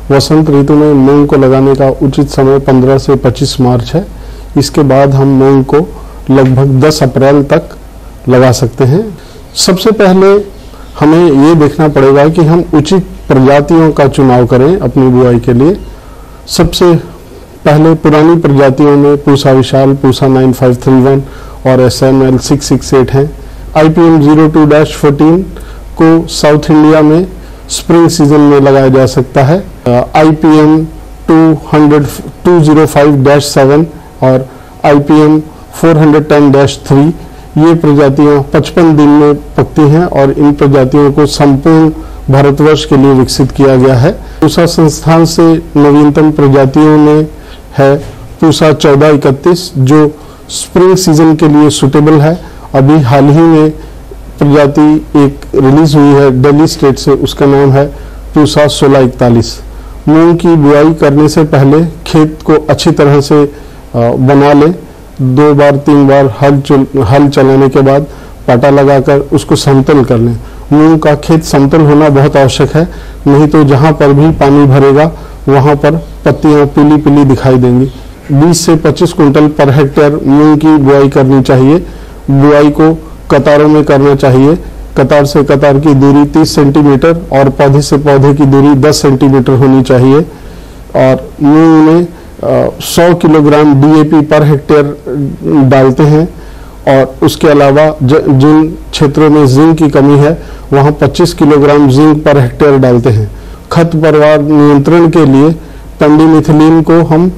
वसंत ऋतु में मूंग को लगाने का उचित समय 15 से 25 मार्च है। इसके बाद हम मूंग को लगभग 10 अप्रैल तक लगा सकते हैं। सबसे पहले हमें ये देखना पड़ेगा कि हम उचित प्रजातियों का चुनाव करें अपनी बुआई के लिए। सबसे पहले पुरानी प्रजातियों में पूसा विशाल, पूसा 9531 और SML 668 हैं। IPM 02-14 को साउथ इंडिया में स्प्रिंग सीजन में लगाया जा सकता है। IPM 205-7 और IPM 410-3 ये प्रजातियां 55 दिन में पकती हैं और इन प्रजातियों को संपूर्ण भारतवर्ष के लिए विकसित किया गया है। पूसा संस्थान से नवीनतम प्रजातियों में है पूसा 1431 जो स्प्रिंग सीजन के लिए सुटेबल है। अभी हाल ही में प्रजाति एक रिलीज हुई है दिल्ली स्टेट से, उसका नाम है पूसा 1641। मूंग की बुआई करने से पहले खेत को अच्छी तरह से बना ले। 2 बार 3 बार हल चलाने के बाद पाटा लगाकर उसको समतल कर लें। मूंग का खेत समतल होना बहुत आवश्यक है, नहीं तो जहां पर भी पानी भरेगा वहां पर पत्तियां पीली पीली दिखाई देंगी। 20 से 25 कुंटल पर हेक्टेयर मूंग की बुआई करनी चाहिए। बुआई को कतारों में करना चाहिए। कतार से कतार की दूरी 30 सेंटीमीटर और पौधे से पौधे की दूरी 10 सेंटीमीटर होनी चाहिए। और मूंग में 100 किलोग्राम DAP पर हेक्टेयर डालते हैं और उसके अलावा जिन क्षेत्रों में जिंक की कमी है वहां 25 किलोग्राम जिंक पर हेक्टेयर डालते हैं। खरपतवार नियंत्रण के लिए पेंडिमिथिलिन को हम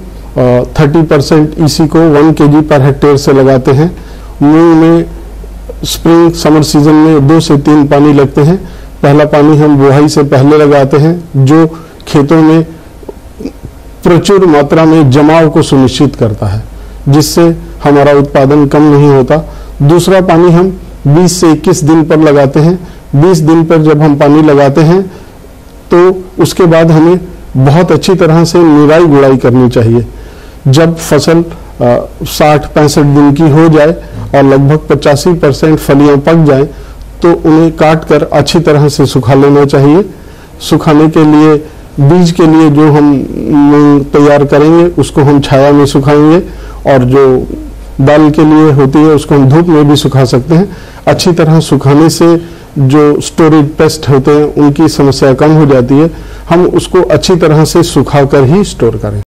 30% EC को 1 kg पर हेक्टेयर से लगाते हैं। मूंग में स्प्रिंग समर सीजन में 2 से 3 पानी लगते हैं। पहला पानी हम बुआई से पहले लगाते हैं जो खेतों में प्रचुर मात्रा में जमाव को सुनिश्चित करता है, जिससे हमारा उत्पादन कम नहीं होता। दूसरा पानी हम 20 से 21 दिन पर लगाते हैं। 20 दिन पर जब हम पानी लगाते हैं तो उसके बाद हमें बहुत अच्छी तरह से निराई गुड़ाई करनी चाहिए। जब फसल 60-65 दिन की हो जाए और लगभग 85% फलियां पक जाए तो उन्हें काट कर अच्छी तरह से सुखा लेना चाहिए। सुखाने के लिए बीज के लिए जो हम तैयार करेंगे उसको हम छाया में सुखाएंगे और जो दाल के लिए होती है उसको हम धूप में भी सुखा सकते हैं। अच्छी तरह सुखाने से जो स्टोरेज पेस्ट होते हैं उनकी समस्या कम हो जाती है। हम उसको अच्छी तरह से सुखाकर ही स्टोर करें।